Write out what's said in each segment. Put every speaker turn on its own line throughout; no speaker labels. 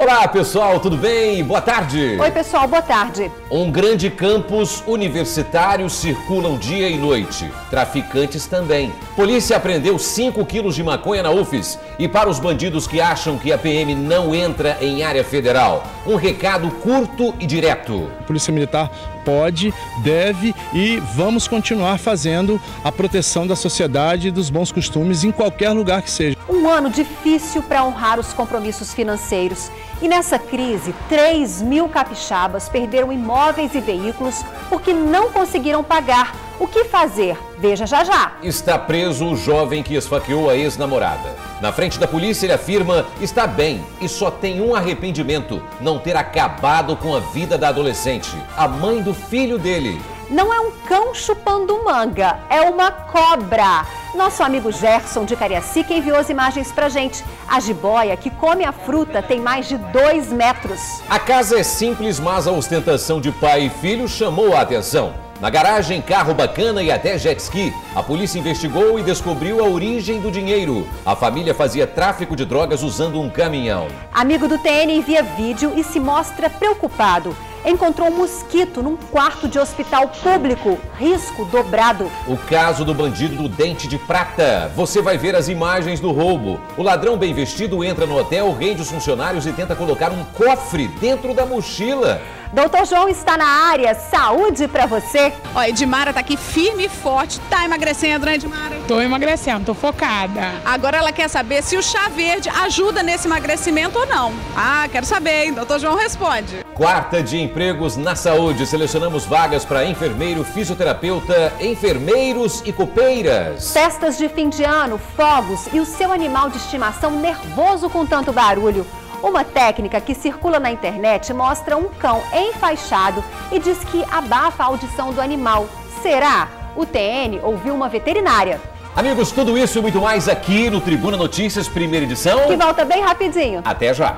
Olá pessoal, tudo bem? Boa tarde.
Oi pessoal, boa tarde.
Um grande campus universitário circulam dia e noite. Traficantes também. Polícia apreendeu 5 quilos de maconha na UFES. E para os bandidos que acham que a PM não entra em área federal, um recado curto e direto.
A Polícia Militar pode, deve e vamos continuar fazendo a proteção da sociedade e dos bons costumes em qualquer lugar que seja.
Um ano difícil para honrar os compromissos financeiros. E nessa crise, 3.000 capixabas perderam imóveis e veículos porque não conseguiram pagar. O que fazer? Veja já já.
Está preso o jovem que esfaqueou a ex-namorada. Na frente da polícia, ele afirma estar bem e só tem um arrependimento: não ter acabado com a vida da adolescente, a mãe do filho dele.
Não é um cão chupando manga, é uma cobra. Nosso amigo Gerson de Cariacica enviou as imagens pra gente. A jiboia que come a fruta tem mais de 2 metros.
A casa é simples, mas a ostentação de pai e filho chamou a atenção. Na garagem, carro bacana e até jet ski. A polícia investigou e descobriu a origem do dinheiro. A família fazia tráfico de drogas usando um caminhão.
Amigo do TN envia vídeo e se mostra preocupado. Encontrou um mosquito num quarto de hospital público. Risco dobrado.
O caso do bandido do dente de prata. Você vai ver as imagens do roubo. O ladrão bem vestido entra no hotel, rende os funcionários e tenta colocar um cofre dentro da mochila.
Doutor João está na área. Saúde pra você.
Ó, Edmara tá aqui firme e forte. Tá emagrecendo, né, Edmara?
Tô emagrecendo, tô focada.
Agora ela quer saber se o chá verde ajuda nesse emagrecimento ou não. Ah, quero saber, hein? Doutor João responde.
Quarta de empregos na saúde. Selecionamos vagas para enfermeiro, fisioterapeuta, enfermeiros e copeiras.
Festas de fim de ano, fogos e o seu animal de estimação nervoso com tanto barulho. Uma técnica que circula na internet mostra um cão enfaixado e diz que abafa a audição do animal. Será? O TN ouviu uma veterinária.
Amigos, tudo isso e muito mais aqui no Tribuna Notícias, primeira edição.
Que volta bem rapidinho.
Até já.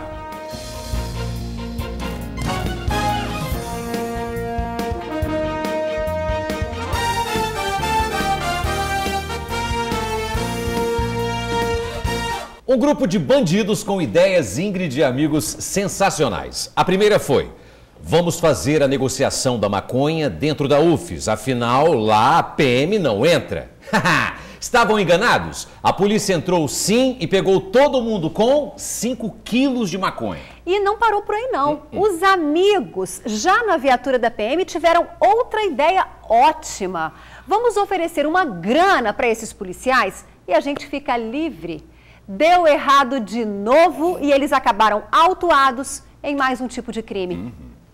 Um grupo de bandidos com ideias, Ingrid e amigos, sensacionais. A primeira foi: vamos fazer a negociação da maconha dentro da UFES, afinal lá a PM não entra. Estavam enganados? A polícia entrou sim e pegou todo mundo com 5 quilos de maconha.
E não parou por aí não. Os amigos, já na viatura da PM, tiveram outra ideia ótima. Vamos oferecer uma grana para esses policiais e a gente fica livre. Deu errado de novo e eles acabaram autuados em mais um tipo de crime.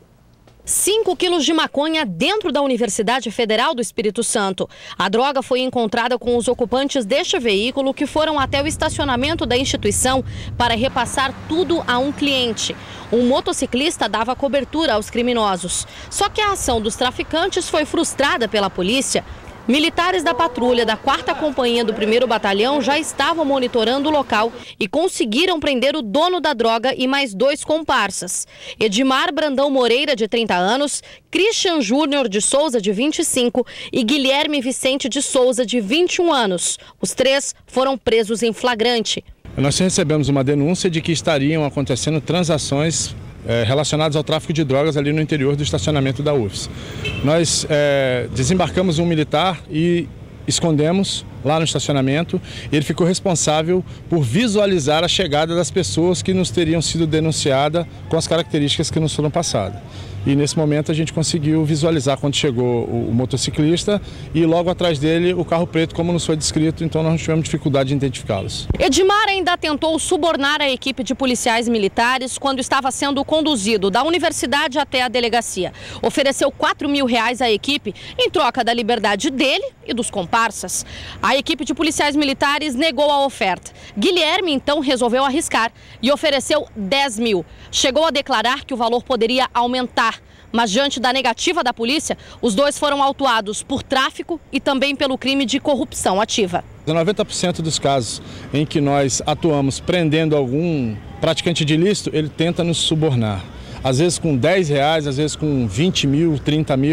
5 quilos de maconha dentro da Universidade Federal do Espírito Santo. A droga foi encontrada com os ocupantes deste veículo que foram até o estacionamento da instituição para repassar tudo a um cliente. Um motociclista dava cobertura aos criminosos. Só que a ação dos traficantes foi frustrada pela polícia. Militares da patrulha da 4ª Companhia do 1º Batalhão já estavam monitorando o local e conseguiram prender o dono da droga e mais 2 comparsas. Edmar Brandão Moreira, de 30 anos, Christian Júnior de Souza, de 25 e Guilherme Vicente de Souza, de 21 anos. Os 3 foram presos em flagrante.
Nós recebemos uma denúncia de que estariam acontecendo transações relacionados ao tráfico de drogas ali no interior do estacionamento da UFES. Nós desembarcamos um militar e escondemos lá no estacionamento. Ele ficou responsável por visualizar a chegada das pessoas que nos teriam sido denunciadas com as características que nos foram passadas. E nesse momento a gente conseguiu visualizar quando chegou o motociclista e logo atrás dele o carro preto, como nos foi descrito, então nós não tivemos dificuldade de identificá-los.
Edmar ainda tentou subornar a equipe de policiais militares quando estava sendo conduzido da universidade até a delegacia. Ofereceu R$4.000 à equipe em troca da liberdade dele e dos comparsas. A equipe de policiais militares negou a oferta. Guilherme então resolveu arriscar e ofereceu 10 mil. Chegou a declarar que o valor poderia aumentar. Mas diante da negativa da polícia, os 2 foram autuados por tráfico e também pelo crime de corrupção ativa.
90% dos casos em que nós atuamos prendendo algum praticante de ilícito, ele tenta nos subornar. Às vezes com R$10, às vezes com 20 mil, 30 mil.
A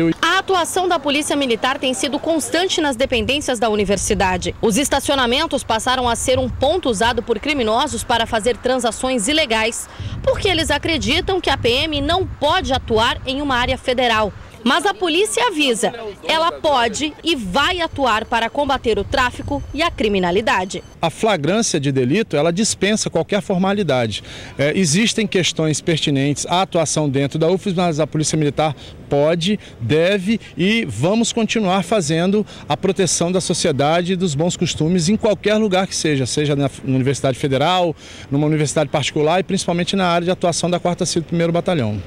atuação da Polícia Militar tem sido constante nas dependências da universidade. Os estacionamentos passaram a ser um ponto usado por criminosos para fazer transações ilegais, porque eles acreditam que a PM não pode atuar em uma área federal. Mas a polícia avisa, ela pode e vai atuar para combater o tráfico e a criminalidade.
A flagrância de delito, ela dispensa qualquer formalidade. Existem questões pertinentes à atuação dentro da UFES, mas a Polícia Militar pode, deve e vamos continuar fazendo a proteção da sociedade e dos bons costumes em qualquer lugar que seja na Universidade Federal, numa universidade particular e principalmente na área de atuação da 4ª CIL do 1º Batalhão.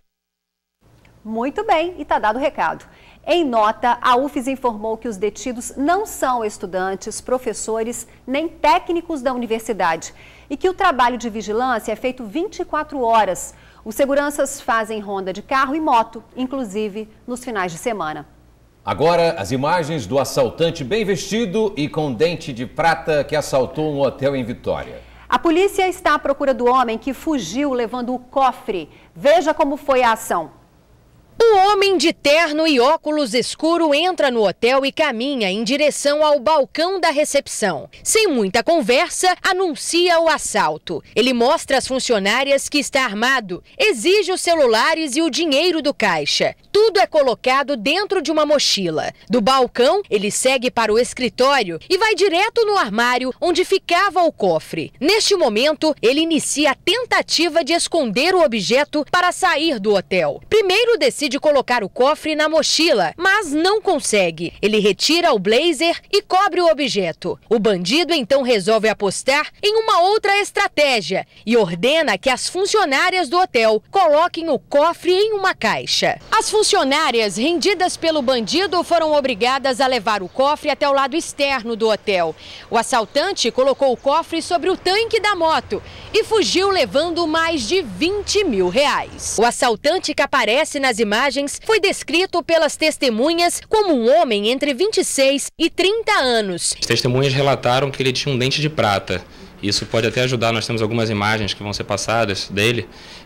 Muito bem, e está dado o recado. Em nota, a UFES informou que os detidos não são estudantes, professores, nem técnicos da universidade e que o trabalho de vigilância é feito 24 horas. Os seguranças fazem ronda de carro e moto, inclusive nos finais de semana.
Agora, as imagens do assaltante bem vestido e com dente de prata que assaltou um hotel em Vitória.
A polícia está à procura do homem que fugiu levando o cofre. Veja como foi a ação.
O homem de terno e óculos escuro entra no hotel e caminha em direção ao balcão da recepção. Sem muita conversa, anuncia o assalto. Ele mostra às funcionárias que está armado, exige os celulares e o dinheiro do caixa. Tudo é colocado dentro de uma mochila. Do balcão, ele segue para o escritório e vai direto no armário onde ficava o cofre. Neste momento, ele inicia a tentativa de esconder o objeto para sair do hotel. Primeiro decide colocar o cofre na mochila, mas não consegue. Ele retira o blazer e cobre o objeto. O bandido então resolve apostar em uma outra estratégia e ordena que as funcionárias do hotel coloquem o cofre em uma caixa. As funcionárias rendidas pelo bandido foram obrigadas a levar o cofre até o lado externo do hotel. O assaltante colocou o cofre sobre o tanque da moto e fugiu levando mais de R$20 mil. O assaltante que aparece nas imagens foi descrito pelas testemunhas como um homem entre 26 e 30 anos.
As testemunhas relataram que ele tinha um dente de prata. Isso pode até ajudar, nós temos algumas imagens que vão ser passadas dele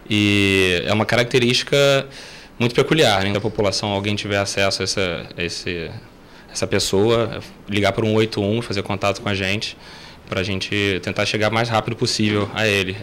e é uma característica muito peculiar, né? Da população, alguém tiver acesso a essa pessoa, ligar para o 181, fazer contato com a gente, para a gente tentar chegar o mais rápido possível a ele.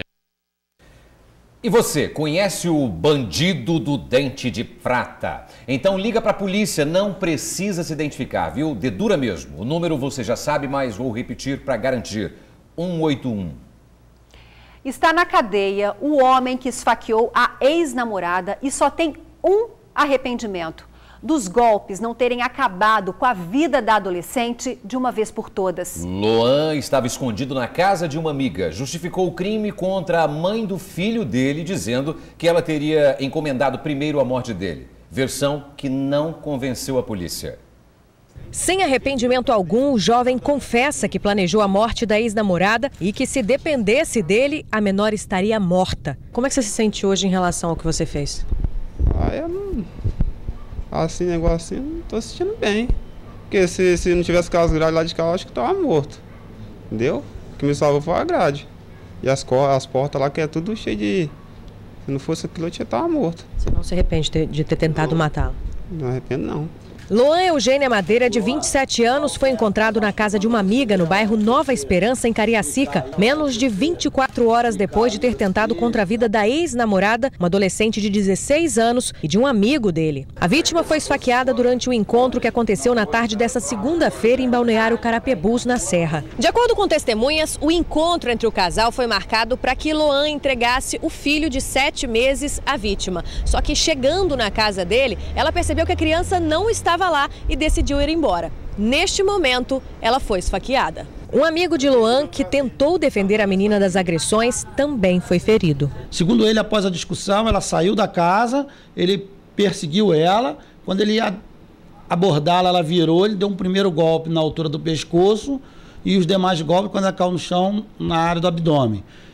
E você, conhece o bandido do dente de prata? Então liga para a polícia, não precisa se identificar, viu? Dedura mesmo. O número você já sabe, mas vou repetir para garantir. 181.
Está na cadeia o homem que esfaqueou a ex-namorada e só tem um arrependimento: dos golpes não terem acabado com a vida da adolescente de uma vez por todas.
Loan estava escondido na casa de uma amiga. Justificou o crime contra a mãe do filho dele, dizendo que ela teria encomendado primeiro a morte dele. Versão que não convenceu a polícia.
Sem arrependimento algum, o jovem confessa que planejou a morte da ex-namorada e que, se dependesse dele, a menor estaria morta. Como é que você se sente hoje em relação ao que você fez?
Eu não... Assim, negócio assim, não tô sentindo bem. Porque se não tivesse aquelas grades lá de cá, eu acho que tava morto. Entendeu? O que me salvou foi a grade. E as portas lá, que é tudo cheio de... Se não fosse aquilo, eu tava morto.
Você não se arrepende de ter tentado matá-la?
Não arrependo, não.
Loan Eugênia Madeira, de 27 anos, foi encontrado na casa de uma amiga no bairro Nova Esperança, em Cariacica, menos de 24 horas depois de ter tentado contra a vida da ex-namorada, uma adolescente de 16 anos, e de um amigo dele. A vítima foi esfaqueada durante o encontro que aconteceu na tarde dessa segunda-feira em Balneário Carapebus, na Serra. De acordo com testemunhas, o encontro entre o casal foi marcado para que Loan entregasse o filho de 7 meses à vítima. Só que, chegando na casa dele, ela percebeu que a criança não estava lá e decidiu ir embora. Neste momento, ela foi esfaqueada. Um amigo de Loan, que tentou defender a menina das agressões, também foi ferido.
Segundo ele, após a discussão, ela saiu da casa, ele perseguiu ela. Quando ele ia abordá-la, ela virou, ele deu um primeiro golpe na altura do pescoço e os demais golpes quando ela caiu no chão, na área do abdômen.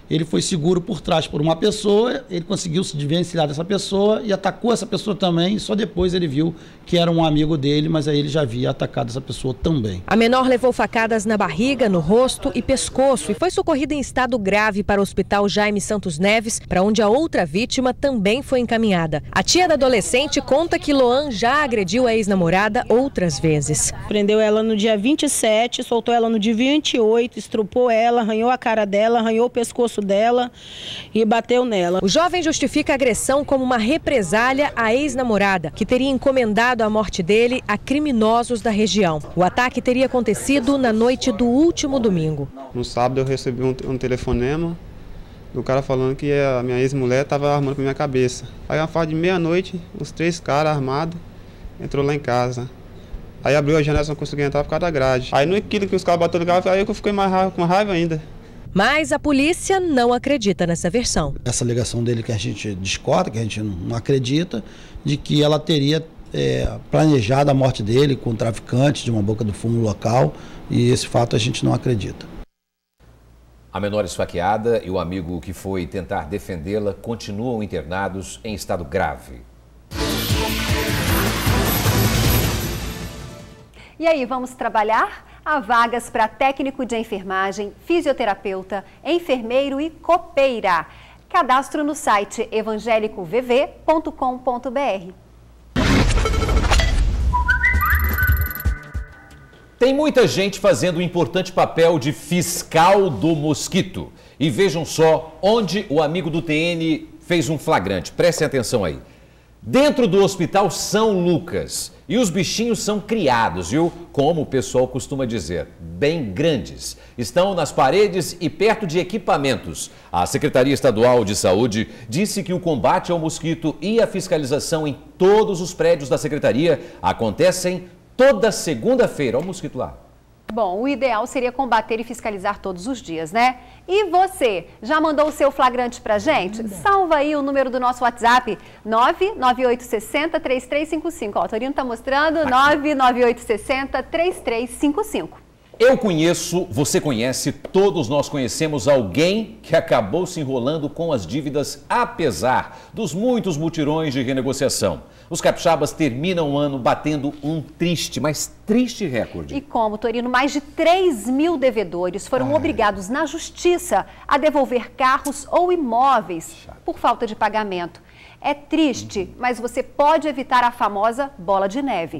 ele foi seguro por trás por uma pessoa, ele conseguiu se desvencilhar dessa pessoa e atacou essa pessoa também, só depois ele viu que era um amigo dele, mas aí ele já havia atacado essa pessoa também.
A menor levou facadas na barriga, no rosto e pescoço e foi socorrida em estado grave para o Hospital Jaime Santos Neves, para onde a outra vítima também foi encaminhada. A tia da adolescente conta que Loan já agrediu a ex-namorada outras vezes.
Prendeu ela no dia 27, soltou ela no dia 28, estrupou ela, arranhou a cara dela, arranhou o pescoço dela e bateu nela.
O jovem justifica a agressão como uma represália à ex-namorada, que teria encomendado a morte dele a criminosos da região. O ataque teria acontecido na noite do último domingo.
No sábado eu recebi um telefonema do cara falando que a minha ex-mulher estava armando pra minha cabeça. Aí, na fase de meia-noite, os 3 caras armados entrou lá em casa. Aí abriu a janela, não consegui entrar por causa da grade. Aí no que os caras bateram no carro, aí eu fiquei com raiva ainda.
Mas a polícia não acredita nessa versão.
Essa alegação dele que a gente discorda, que a gente não acredita, de que ela teria planejado a morte dele com traficantes de uma boca do fumo local, e esse fato a gente não acredita.
A menor esfaqueada e o amigo que foi tentar defendê-la continuam internados em estado grave.
E aí, vamos trabalhar? Há vagas para técnico de enfermagem, fisioterapeuta, enfermeiro e copeira. Cadastro no site evangelicovv.com.br.
Tem muita gente fazendo o importante papel de fiscal do mosquito. E vejam só onde o amigo do TN fez um flagrante. Prestem atenção aí. Dentro do Hospital São Lucas. E os bichinhos são criados, viu? Como o pessoal costuma dizer, bem grandes. Estão nas paredes e perto de equipamentos. A Secretaria Estadual de Saúde disse que o combate ao mosquito e a fiscalização em todos os prédios da Secretaria acontecem toda segunda-feira. Olha o mosquito lá.
Bom, o ideal seria combater e fiscalizar todos os dias, né? E você, já mandou o seu flagrante pra gente? Salva aí o número do nosso WhatsApp, 99860-3355. Ó, o Torino tá mostrando, 99860-3355.
Eu conheço, você conhece, todos nós conhecemos alguém que acabou se enrolando com as dívidas apesar dos muitos mutirões de renegociação. Os capixabas terminam o ano batendo um triste, mas triste recorde.
E como, Torino, mais de 3 mil devedores foram obrigados na justiça a devolver carros ou imóveis por falta de pagamento. É triste, mas você pode evitar a famosa bola de neve.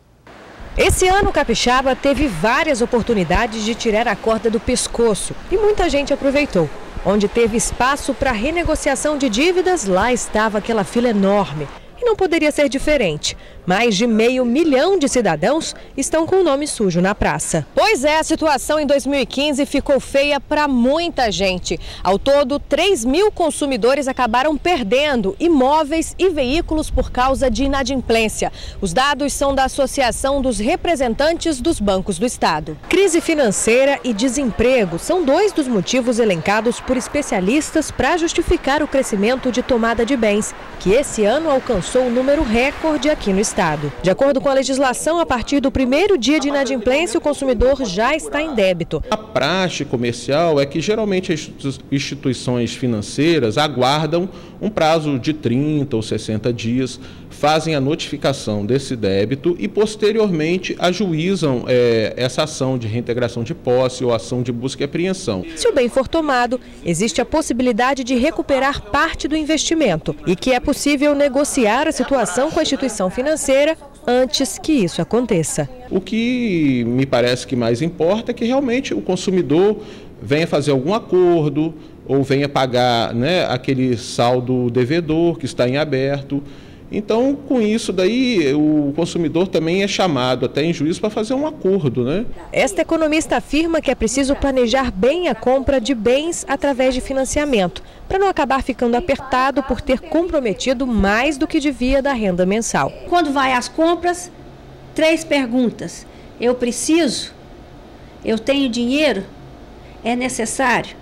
Esse ano, o capixaba teve várias oportunidades de tirar a corda do pescoço e muita gente aproveitou. Onde teve espaço para renegociação de dívidas, lá estava aquela fila enorme. E não poderia ser diferente. Mais de 500 mil de cidadãos estão com o nome sujo na praça. Pois é, a situação em 2015 ficou feia para muita gente. Ao todo, 3 mil consumidores acabaram perdendo imóveis e veículos por causa de inadimplência. Os dados são da Associação dos Representantes dos Bancos do Estado. Crise financeira e desemprego são 2 dos motivos elencados por especialistas para justificar o crescimento de tomada de bens, que esse ano alcançou um número recorde aqui no estado. De acordo com a legislação, a partir do primeiro dia de inadimplência, o consumidor já está em débito.
A praxe comercial é que geralmente as instituições financeiras aguardam um prazo de 30 ou 60 dias, fazem a notificação desse débito e posteriormente ajuizam essa ação de reintegração de posse ou ação de busca e apreensão.
Se o bem for tomado, existe a possibilidade de recuperar parte do investimento e que é possível negociar a situação com a instituição financeira antes que isso aconteça.
O que me parece que mais importa é que realmente o consumidor venha fazer algum acordo ou venha pagar, né, aquele saldo devedor que está em aberto. Então, com isso daí, o consumidor também é chamado até em juízo para fazer um acordo, né?
Esta economista afirma que é preciso planejar bem a compra de bens através de financiamento, para não acabar ficando apertado por ter comprometido mais do que devia da renda mensal.
Quando vai às compras, 3 perguntas. Eu preciso? Eu tenho dinheiro? É necessário?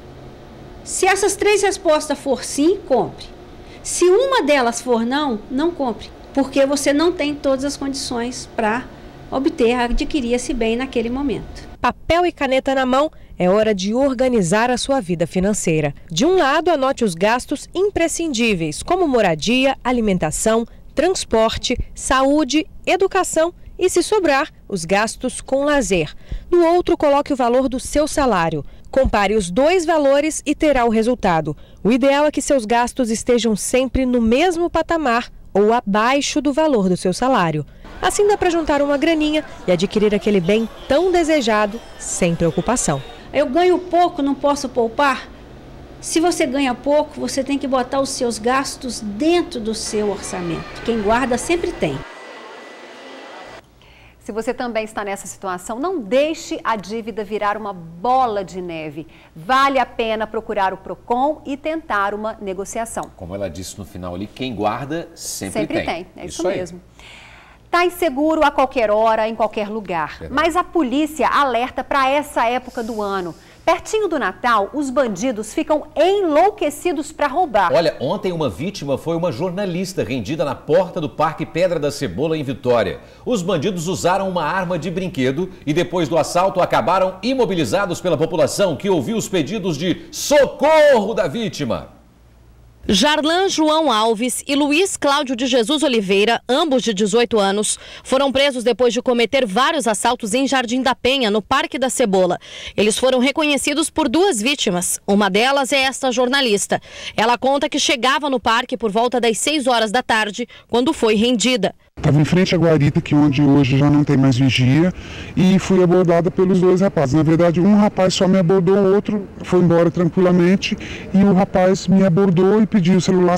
Se essas 3 respostas for sim, compre. Se uma delas for não, não compre, porque você não tem todas as condições para adquirir esse bem naquele momento.
Papel e caneta na mão
é hora de organizar a sua vida financeira. De um lado, anote os gastos imprescindíveis, como moradia, alimentação, transporte, saúde, educação e, se sobrar, os gastos com lazer. Do outro, coloque o valor do seu salário. Compare os dois valores e terá o resultado. O ideal é que seus gastos estejam sempre no mesmo patamar ou abaixo do valor do seu salário. Assim dá para juntar uma graninha e adquirir aquele bem tão desejado sem preocupação.
Eu ganho pouco, não posso poupar? Se você ganha pouco, você tem que botar os seus gastos dentro do seu orçamento. Quem guarda sempre tem.
Se você também está nessa situação, não deixe a dívida virar uma bola de neve. Vale a pena procurar o PROCON e tentar uma negociação.
Como ela disse no final ali, quem guarda sempre tem.
É isso mesmo. Está inseguro a qualquer hora, em qualquer lugar. Mas a polícia alerta para essa época do ano. Pertinho do Natal, os bandidos ficam enlouquecidos para roubar.
Olha, ontem uma vítima foi uma jornalista rendida na porta do Parque Pedra da Cebola, em Vitória. Os bandidos usaram uma arma de brinquedo e depois do assalto acabaram imobilizados pela população, que ouviu os pedidos de socorro da vítima.
Jarlan João Alves e Luiz Cláudio de Jesus Oliveira, ambos de 18 anos, foram presos depois de cometer vários assaltos em Jardim da Penha, no Parque da Cebola. Eles foram reconhecidos por duas vítimas. Uma delas é esta jornalista. Ela conta que chegava no parque por volta das 6 horas da tarde, quando foi rendida.
Estava em frente à guarita, que onde hoje já não tem mais vigia, e fui abordada pelos dois rapazes. Na verdade, um rapaz só me abordou, o outro foi embora tranquilamente, e o rapaz me abordou e pediu celular,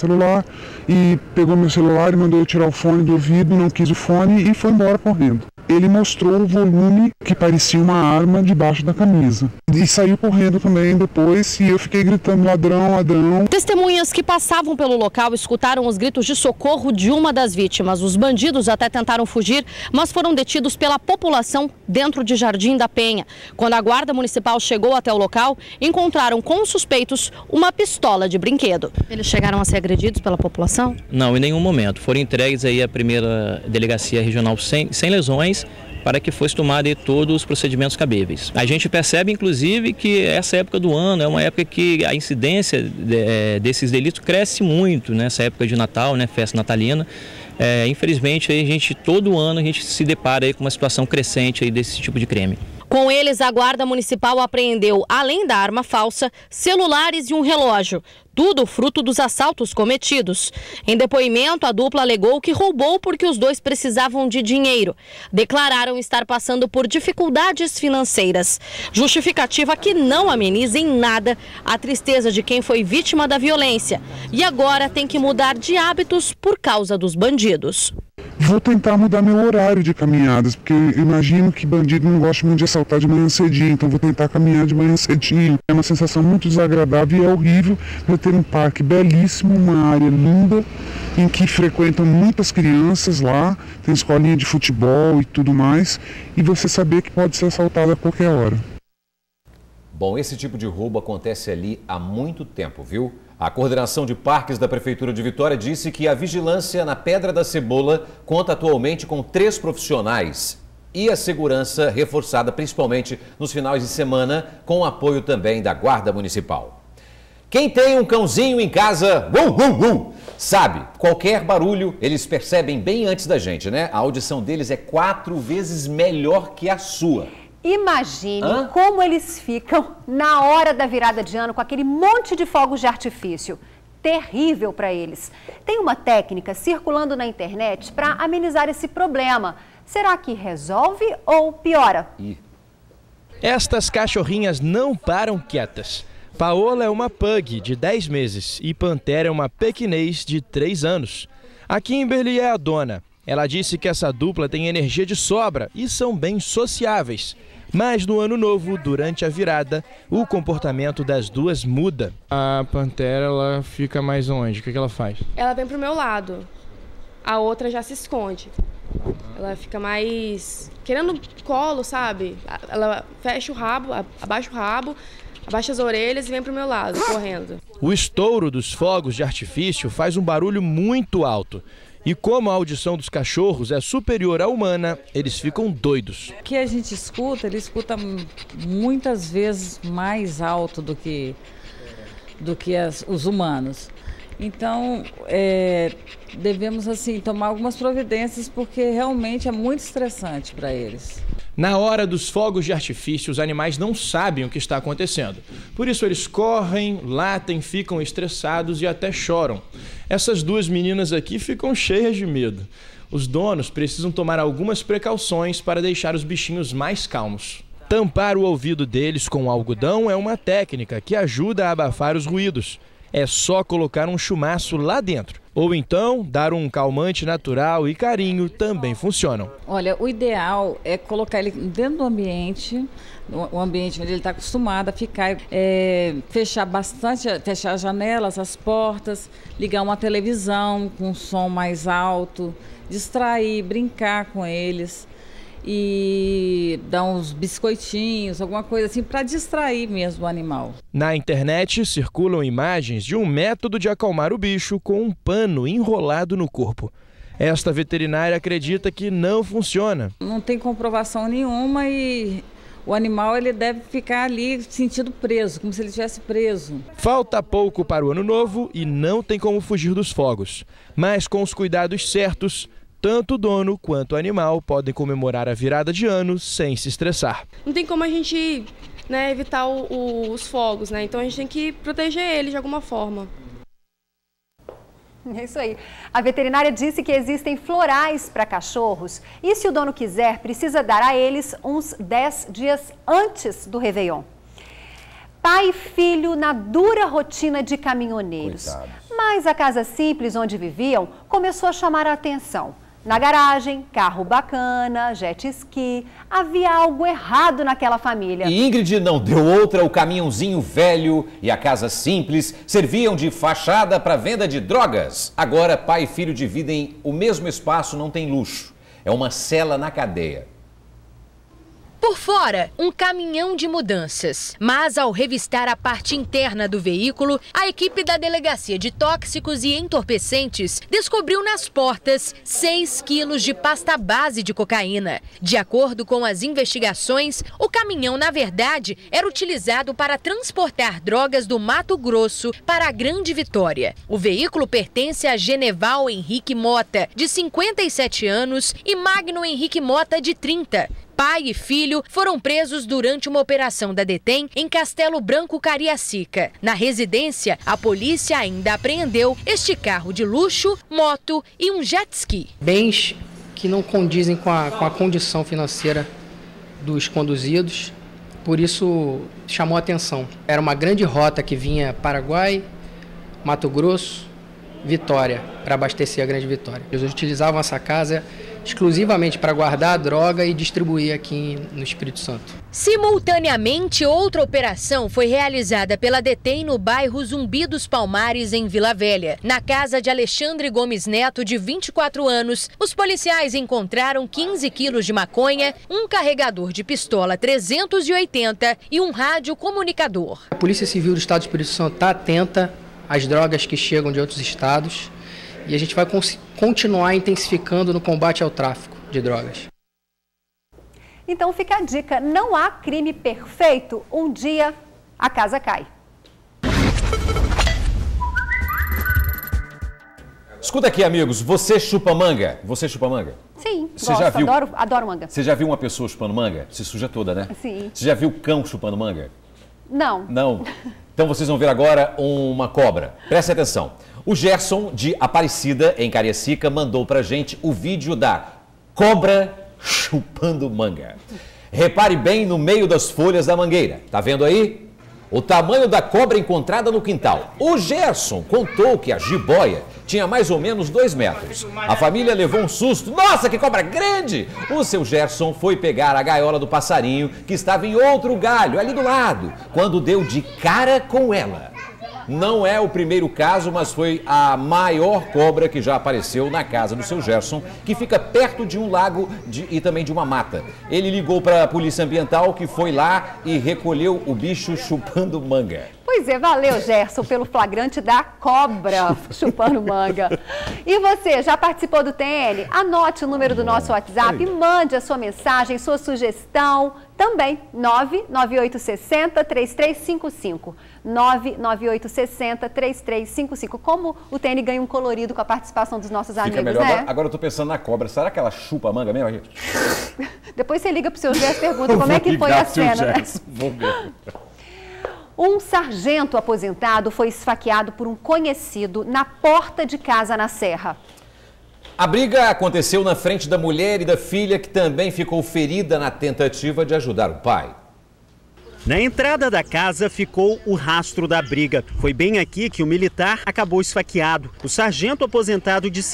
e pegou meu celular e mandou eu tirar o fone do ouvido, não quis o fone e foi embora correndo. Ele mostrou o volume que parecia uma arma debaixo da camisa. E saiu correndo também depois e eu fiquei gritando ladrão, ladrão.
Testemunhas que passavam pelo local escutaram os gritos de socorro de uma das vítimas. Os bandidos até tentaram fugir, mas foram detidos pela população dentro de Jardim da Penha. Quando a guarda municipal chegou até o local, encontraram com os suspeitos uma pistola de brinquedo. Eles chegaram a ser agredidos pela população?
Não, em nenhum momento. Foram entregues aí à primeira delegacia regional sem lesões, para que fosse tomado todos os procedimentos cabíveis. A gente percebe, inclusive, que essa época do ano é uma época que a incidência desses delitos cresce muito, nessa época de Natal, né, festa natalina. Infelizmente, todo ano a gente se depara aí com uma situação crescente aí desse tipo de crime.
Com eles, a Guarda Municipal apreendeu, além da arma falsa, celulares e um relógio. Tudo fruto dos assaltos cometidos. Em depoimento, a dupla alegou que roubou porque os dois precisavam de dinheiro. Declararam estar passando por dificuldades financeiras. Justificativa que não ameniza em nada a tristeza de quem foi vítima da violência. E agora tem que mudar de hábitos por causa dos bandidos.
Vou tentar mudar meu horário de caminhadas, porque eu imagino que bandido não gosta muito de assaltar de manhã cedinho, então vou tentar caminhar de manhã cedinho. É uma sensação muito desagradável e é horrível eu ter um parque belíssimo, uma área linda, em que frequentam muitas crianças lá, tem escolinha de futebol e tudo mais, e você saber que pode ser assaltado a qualquer hora.
Bom, esse tipo de roubo acontece ali há muito tempo, viu? A coordenação de parques da Prefeitura de Vitória disse que a vigilância na Pedra da Cebola conta atualmente com 3 profissionais e a segurança reforçada principalmente nos finais de semana, com o apoio também da Guarda Municipal. Quem tem um cãozinho em casa, sabe, qualquer barulho eles percebem bem antes da gente, né? A audição deles é 4 vezes melhor que a sua.
Imagine como eles ficam na hora da virada de ano com aquele monte de fogos de artifício. Terrível para eles. Tem uma técnica circulando na internet para amenizar esse problema. Será que resolve ou piora?
Estas cachorrinhas não param quietas. Paola é uma pug de 10 meses e Pantera é uma pequinês de 3 anos. A Kimberly é a dona. Ela disse que essa dupla tem energia de sobra e são bem sociáveis. Mas no ano novo, durante a virada, o comportamento das duas muda.
A Pantera, ela fica mais onde? O que ela faz?
Ela vem pro meu lado. A outra já se esconde. Ela fica mais querendo colo, sabe? Ela fecha o rabo, abaixa as orelhas e vem pro meu lado, correndo.
O estouro dos fogos de artifício faz um barulho muito alto. E como a audição dos cachorros é superior à humana, eles ficam doidos.
O que a gente escuta, ele escuta muitas vezes mais alto do que os humanos. Então, devemos assim tomar algumas providências porque realmente é muito estressante para eles.
Na hora dos fogos de artifício, os animais não sabem o que está acontecendo. Por isso eles correm, latem, ficam estressados e até choram. Essas duas meninas aqui ficam cheias de medo. Os donos precisam tomar algumas precauções para deixar os bichinhos mais calmos. Tampar o ouvido deles com algodão é uma técnica que ajuda a abafar os ruídos. É só colocar um chumaço lá dentro. Ou então, dar um calmante natural e carinho também funcionam.
Olha, o ideal é colocar ele dentro do ambiente, o ambiente onde ele está acostumado a ficar, fechar as janelas, as portas, ligar uma televisão com um som mais alto, distrair, brincar com eles e dar uns biscoitinhos, alguma coisa assim, para distrair mesmo o animal.
Na internet circulam imagens de um método de acalmar o bicho com um pano enrolado no corpo. Esta veterinária acredita que não funciona.
Não tem comprovação nenhuma e o animal ele deve ficar ali sentido preso, como se ele estivesse preso.
Falta pouco para o ano novo e não tem como fugir dos fogos. Mas com os cuidados certos, tanto o dono quanto o animal podem comemorar a virada de ano sem se estressar.
Não tem como a gente, evitar os fogos, então a gente tem que proteger ele de alguma forma.
É isso aí. A veterinária disse que existem florais para cachorros e, se o dono quiser, precisa dar a eles uns 10 dias antes do Réveillon. Pai e filho na dura rotina de caminhoneiros. Coitado. Mas a casa simples onde viviam começou a chamar a atenção. Na garagem, carro bacana, jet ski, havia algo errado naquela família.
E Ingrid não deu outra, o caminhãozinho velho e a casa simples serviam de fachada para venda de drogas. Agora, pai e filho dividem o mesmo espaço, não tem luxo. É uma cela na cadeia.
Por fora, um caminhão de mudanças. Mas ao revistar a parte interna do veículo, a equipe da Delegacia de Tóxicos e Entorpecentes descobriu nas portas 6 quilos de pasta base de cocaína. De acordo com as investigações, o caminhão, na verdade, era utilizado para transportar drogas do Mato Grosso para a Grande Vitória. O veículo pertence a Geneval Henrique Mota, de 57 anos, e Magno Henrique Mota, de 30. Pai e filho foram presos durante uma operação da Detém em Castelo Branco, Cariacica. Na residência, a polícia ainda apreendeu este carro de luxo, moto e um jet ski.
Bens que não condizem com a condição financeira dos conduzidos, por isso chamou a atenção. Era uma grande rota que vinha Paraguai, Mato Grosso, Vitória, para abastecer a Grande Vitória. Eles utilizavam essa casa exclusivamente para guardar a droga e distribuir aqui no Espírito Santo.
Simultaneamente, outra operação foi realizada pela Detém no bairro Zumbi dos Palmares, em Vila Velha. Na casa de Alexandre Gomes Neto, de 24 anos, os policiais encontraram 15 quilos de maconha, um carregador de pistola 380 e um rádio comunicador.
A Polícia Civil do Estado do Espírito Santo está atenta às drogas que chegam de outros estados e a gente vai continuar intensificando no combate ao tráfico de drogas.
Então fica a dica, não há crime perfeito, um dia a casa cai.
Escuta aqui, amigos, você chupa manga? Você chupa manga?
Sim,
você já viu...
adoro manga.
Você já viu uma pessoa chupando manga? Se suja toda, né?
Sim.
Você já viu cão chupando manga?
Não.
Não? Então vocês vão ver agora uma cobra. Presta atenção. O Gerson, de Aparecida, em Cariacica, mandou pra gente o vídeo da cobra chupando manga. Repare bem no meio das folhas da mangueira. Tá vendo aí? O tamanho da cobra encontrada no quintal. O Gerson contou que a jiboia tinha mais ou menos 2 metros. A família levou um susto. Nossa, que cobra grande! O seu Gerson foi pegar a gaiola do passarinho, que estava em outro galho, ali do lado, quando deu de cara com ela. Não é o primeiro caso, mas foi a maior cobra que já apareceu na casa do seu Gerson, que fica perto de um lago e também de uma mata. Ele ligou para a polícia ambiental, que foi lá e recolheu o bicho chupando manga.
Pois é, valeu, Gerson, pelo flagrante da cobra chupando manga. E você, já participou do TN? Anote o número do nosso WhatsApp e mande a sua mensagem, sua sugestão. Também, 99860-3355. 99860-3355. Como o TN ganha um colorido com a participação dos nossos amigos,
melhor.
né?
Agora eu tô pensando na cobra. Será que ela chupa a manga mesmo, gente?
Depois você liga pro seu Gerson e pergunta como é que foi a cena, né?
Vou ver.
Um sargento aposentado foi esfaqueado por um conhecido na porta de casa na Serra.
A briga aconteceu na frente da mulher e da filha, que também ficou ferida na tentativa de ajudar o pai.
Na entrada da casa ficou o rastro da briga. Foi bem aqui que o militar acabou esfaqueado. O sargento aposentado de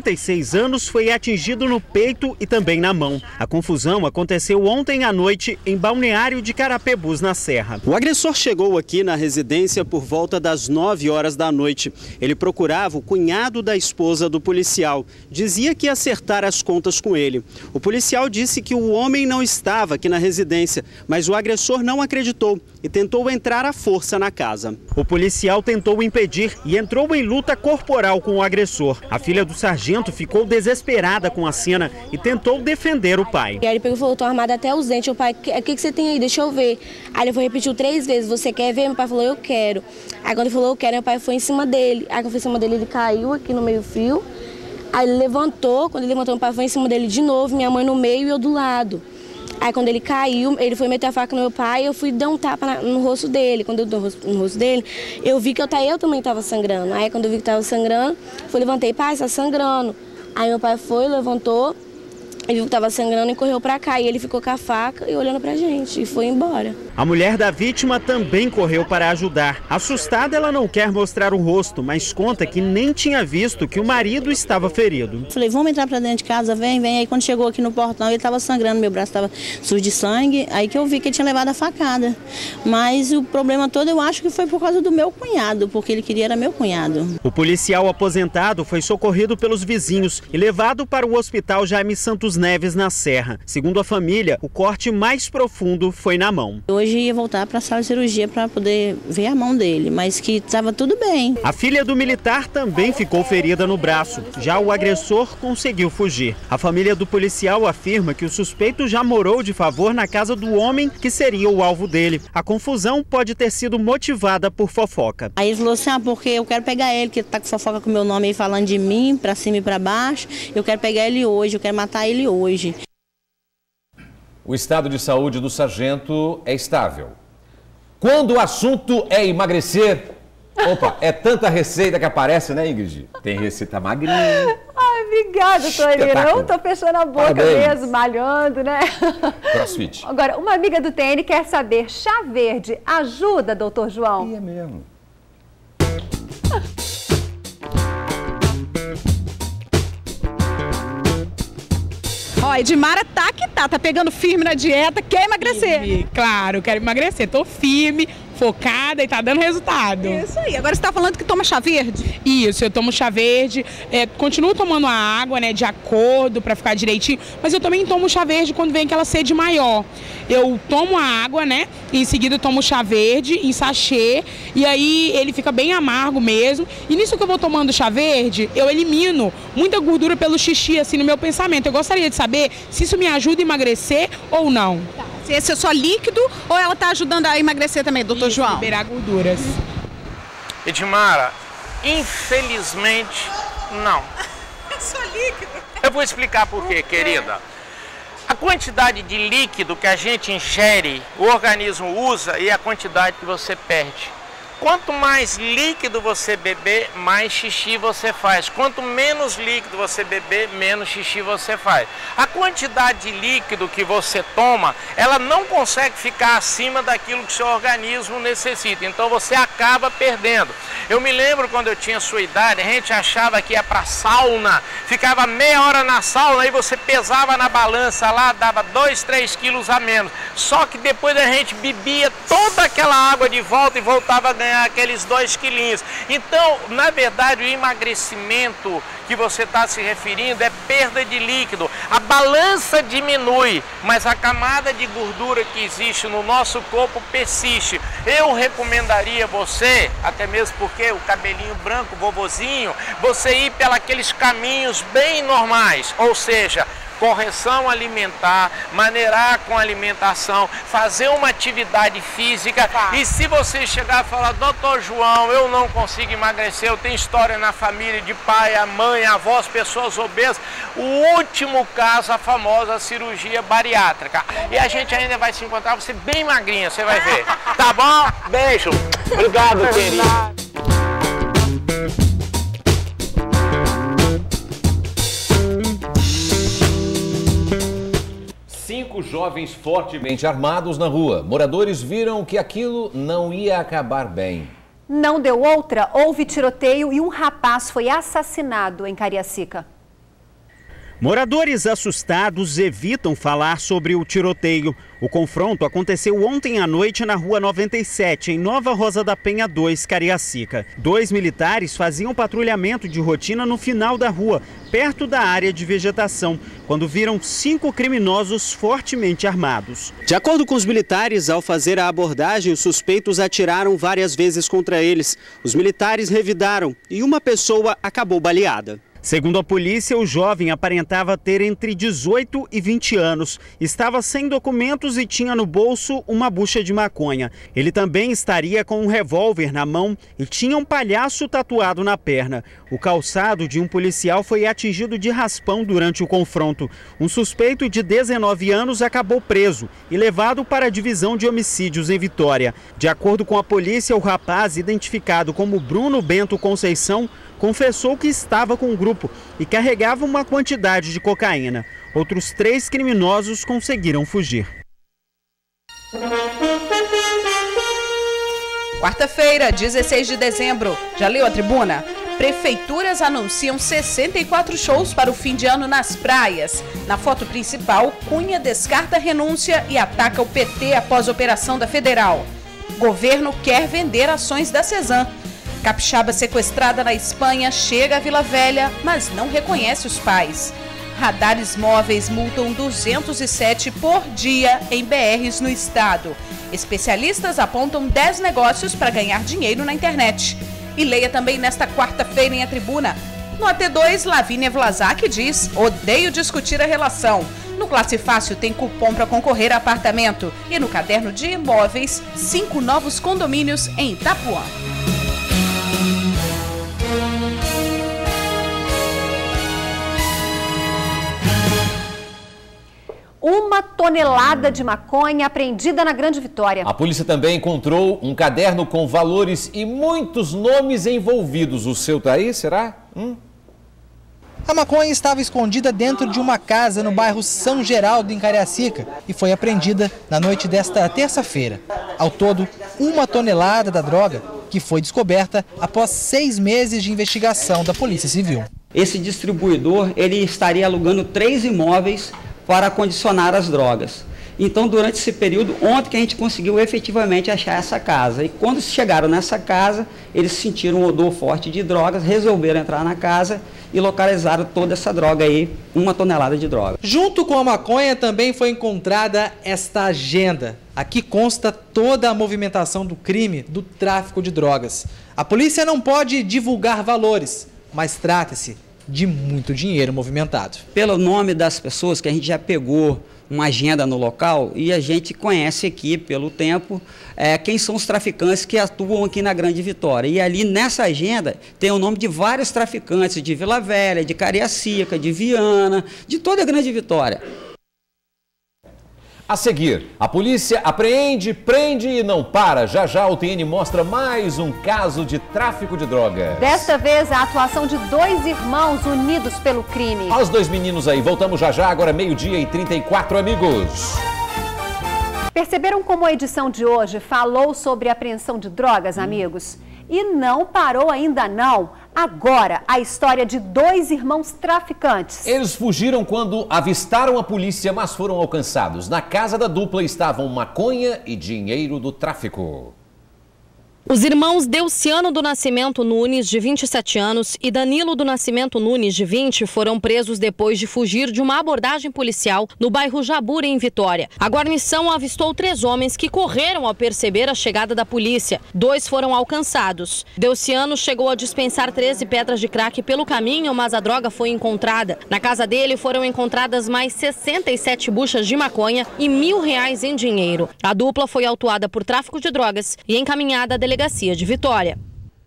56 anos foi atingido no peito e também na mão. A confusão aconteceu ontem à noite em Balneário de Carapebus, na Serra. O agressor chegou aqui na residência por volta das 9 horas da noite. Ele procurava o cunhado da esposa do policial. Dizia que ia acertar as contas com ele. O policial disse que o homem não estava aqui na residência, mas o agressor não acreditou e tentou entrar à força na casa. O policial tentou impedir e entrou em luta corporal com o agressor. A filha do sargento ficou desesperada com a cena e tentou defender o pai.
E aí ele pegou e falou, tô armada até os dentes. O pai, o que você tem aí? Deixa eu ver. Aí ele foi repetiu 3 vezes, você quer ver? Meu pai falou, eu quero. Aí quando ele falou, eu quero, meu pai foi em cima dele. Aí quando foi em cima dele, ele caiu aqui no meio-fio. Aí ele levantou, quando ele levantou, meu pai foi em cima dele de novo, minha mãe no meio e eu do lado. Aí quando ele caiu, ele foi meter a faca no meu pai, eu fui dar um tapa no rosto dele. Quando eu dei no rosto dele, eu vi que eu também estava sangrando. Aí quando eu vi que estava sangrando, eu levantei, pai, está sangrando. Aí meu pai foi, levantou, ele viu que estava sangrando e correu para cá. E ele ficou com a faca e olhando pra gente e foi embora.
A mulher da vítima também correu para ajudar. Assustada, ela não quer mostrar o rosto, mas conta que nem tinha visto que o marido estava ferido.
Falei, vamos entrar para dentro de casa, vem, vem. Aí quando chegou aqui no portão, ele estava sangrando, meu braço estava sujo de sangue. Aí que eu vi que ele tinha levado a facada. Mas o problema todo eu acho que foi por causa do meu cunhado, porque ele queria era meu cunhado.
O policial aposentado foi socorrido pelos vizinhos e levado para o hospital Jaime Santos Neves, na Serra. Segundo a família, o corte mais profundo foi na mão.
Hoje ia voltar para a sala de cirurgia para poder ver a mão dele, mas que estava tudo bem.
A filha do militar também ficou ferida no braço. Já o agressor conseguiu fugir. A família do policial afirma que o suspeito já morou de favor na casa do homem que seria o alvo dele. A confusão pode ter sido motivada por fofoca.
Aí ele falou assim, porque eu quero pegar ele, que ele tá com fofoca com meu nome aí falando de mim, para cima e para baixo. Eu quero pegar ele hoje, eu quero matar ele hoje.
O estado de saúde do sargento é estável. Quando o assunto é emagrecer, opa, é tanta receita que aparece, né, Ingrid? Tem receita magrinha.
Ai, obrigada, Torina. Eu tô fechando a boca mesmo, malhando, né?
CrossFit.
Agora, uma amiga do TN quer saber, chá verde ajuda, doutor João?
É mesmo.
Ó, Edmara tá pegando firme na dieta, quer emagrecer.
Firme, claro, quero emagrecer, tô firme, focada e tá dando resultado.
Isso aí, agora você tá falando que toma chá verde?
Isso, eu tomo chá verde, continuo tomando a água, né, de acordo pra ficar direitinho, mas eu também tomo chá verde quando vem aquela sede maior. Eu tomo a água, né, e em seguida eu tomo chá verde em sachê, e aí ele fica bem amargo mesmo, e nisso que eu vou tomando chá verde, eu elimino muita gordura pelo xixi, assim, no meu pensamento. Eu gostaria de saber se isso me ajuda a emagrecer ou não.
Tá. Se esse é só líquido ou ela tá ajudando a emagrecer também, doutor João?
Liberar gorduras.
Edmara, infelizmente, não.
É só líquido?
Eu vou explicar por quê, querida. A quantidade de líquido que a gente ingere, o organismo usa, e a quantidade que você perde. Quanto mais líquido você beber, mais xixi você faz. Quanto menos líquido você beber, menos xixi você faz. A quantidade de líquido que você toma, ela não consegue ficar acima daquilo que seu organismo necessita. Então você acaba perdendo. Eu me lembro quando eu tinha sua idade, a gente achava que ia pra sauna, ficava meia hora na sauna, aí você pesava na balança lá, dava 2, 3 quilos a menos. Só que depois a gente bebia toda aquela água de volta e voltava a ganhar aqueles 2 quilinhos. Então, na verdade, o emagrecimento que você está se referindo é perda de líquido. a balança diminui, mas a camada de gordura que existe no nosso corpo persiste. Eu recomendaria você, até mesmo porque o cabelinho branco, vovozinho, você ir pelos caminhos bem normais, ou seja, correção alimentar, maneirar com alimentação, fazer uma atividade física. E se você chegar e falar, doutor João, eu não consigo emagrecer, eu tenho história na família de pai, a mãe, avós, pessoas obesas, o último caso, a famosa cirurgia bariátrica. E a gente ainda vai se encontrar, você bem magrinha, você vai ver. Tá bom? Beijo. Obrigado, querido.
5 jovens fortemente armados na rua. Moradores viram que aquilo não ia acabar bem.
Não deu outra, houve tiroteio e um rapaz foi assassinado em Cariacica.
Moradores assustados evitam falar sobre o tiroteio. O confronto aconteceu ontem à noite na Rua 97, em Nova Rosa da Penha 2, Cariacica. 2 militares faziam patrulhamento de rotina no final da rua, perto da área de vegetação, quando viram 5 criminosos fortemente armados. De acordo com os militares, ao fazer a abordagem, os suspeitos atiraram várias vezes contra eles. Os militares revidaram e uma pessoa acabou baleada. Segundo a polícia, o jovem aparentava ter entre 18 e 20 anos. Estava sem documentos e tinha no bolso uma bucha de maconha. Ele também estaria com um revólver na mão e tinha um palhaço tatuado na perna. O calçado de um policial foi atingido de raspão durante o confronto. Um suspeito de 19 anos acabou preso e levado para a divisão de homicídios em Vitória. De acordo com a polícia, o rapaz, identificado como Bruno Bento Conceição, confessou que estava com o grupo e carregava uma quantidade de cocaína. Outros 3 criminosos conseguiram fugir.
Quarta-feira, 16 de dezembro. Já leu a tribuna? Prefeituras anunciam 64 shows para o fim de ano nas praias. Na foto principal, Cunha descarta a renúncia e ataca o PT após a operação da Federal. Governo quer vender ações da Cezan. Capixaba sequestrada na Espanha chega à Vila Velha, mas não reconhece os pais. Radares móveis multam 207 por dia em BRs no estado. Especialistas apontam 10 negócios para ganhar dinheiro na internet. E leia também nesta quarta-feira em A Tribuna. No AT2, Lavínia Vlasak diz: odeio discutir a relação. No Classe Fácil tem cupom para concorrer a apartamento. E no Caderno de Imóveis, 5 novos condomínios em Itapuã.
Uma tonelada de maconha apreendida na Grande Vitória.
A polícia também encontrou um caderno com valores e muitos nomes envolvidos. O seu tá aí, será?
A maconha estava escondida dentro de uma casa no bairro São Geraldo, em Cariacica, e foi apreendida na noite desta terça-feira. Ao todo, 1 tonelada da droga, que foi descoberta após 6 meses de investigação da Polícia Civil.
Esse distribuidor, ele estaria alugando 3 imóveis para acondicionar as drogas. Então, durante esse período, ontem que a gente conseguiu efetivamente achar essa casa. E quando chegaram nessa casa, eles sentiram um odor forte de drogas, resolveram entrar na casa e localizaram toda essa droga aí, 1 tonelada de droga.
Junto com a maconha também foi encontrada esta agenda. Aqui consta toda a movimentação do crime do tráfico de drogas. A polícia não pode divulgar valores, mas trata-se de muito dinheiro movimentado.
Pelo nome das pessoas que a gente já pegou uma agenda no local e a gente conhece aqui pelo tempo quem são os traficantes que atuam aqui na Grande Vitória. E ali nessa agenda tem o nome de vários traficantes de Vila Velha, de Cariacica, de Viana, de toda a Grande Vitória.
A seguir, a polícia apreende, prende e não para. Já já o TN mostra mais um caso de tráfico de drogas.
Desta vez, a atuação de 2 irmãos unidos pelo crime.
Olha os 2 meninos aí. Voltamos já já, agora 12h34, amigos.
Perceberam como a edição de hoje falou sobre a apreensão de drogas, amigos? E não parou ainda não. Agora, a história de 2 irmãos traficantes.
Eles fugiram quando avistaram a polícia, mas foram alcançados. Na casa da dupla estavam maconha e dinheiro do tráfico.
Os irmãos Delciano do Nascimento Nunes, de 27 anos, e Danilo do Nascimento Nunes, de 20, foram presos depois de fugir de uma abordagem policial no bairro Jabura, em Vitória. A guarnição avistou 3 homens que correram ao perceber a chegada da polícia. 2 foram alcançados. Delciano chegou a dispensar 13 pedras de crack pelo caminho, mas a droga foi encontrada. Na casa dele foram encontradas mais 67 buchas de maconha e R$1.000 em dinheiro. A dupla foi autuada por tráfico de drogas e encaminhada à delegacia de Vitória.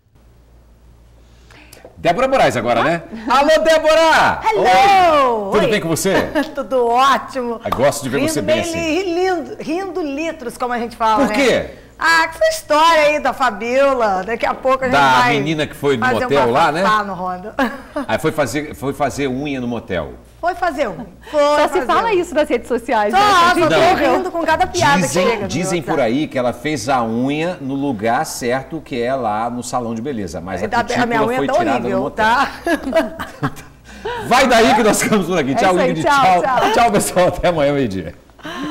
Débora Moraes agora, né? Alô, Débora!
Hello!
Oi. Tudo bem com você?
Tudo ótimo.
Eu gosto de ver você bem assim.
Rindo litros, como a gente fala,
Por quê?
Né? Ah, que essa história aí da Fabiola, daqui a pouco a gente vai...
Da menina que foi no motel lá, né?
No Honda.
Aí foi fazer unha no motel.
Foi fazer unha.
Só se fala isso nas redes sociais.
Só
né?
tô rindo com cada piada que chega.
Dizem por aí que ela fez a unha no lugar certo, que é lá no salão de beleza. Mas a cutícula foi tirada no motel.
Tá?
Vai daí que nós ficamos por aqui. Tchau, Ingrid.
Tchau,
tchau, pessoal. Até amanhã, meio-dia.